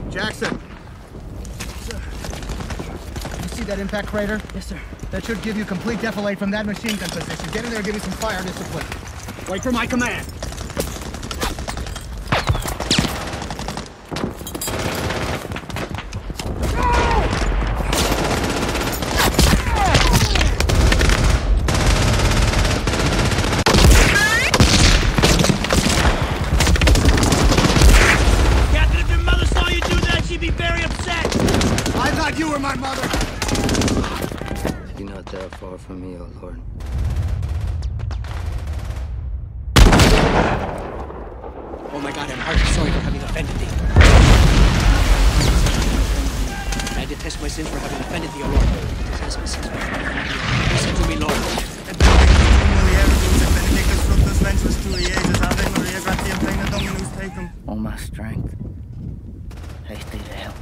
Jackson! Sir. You see that impact crater? Yes, sir. That should give you complete defilade from that machine gun position. Get in there and give me some fire discipline. Wait for my command! You were my mother! Be not that far from me, O Lord. Oh my God, I'm heartily sorry for having offended thee. I detest my sins for having offended thee, O Lord. I detest my sins for having offended thee. Listen to me, Lord. All my strength, haste thee to help.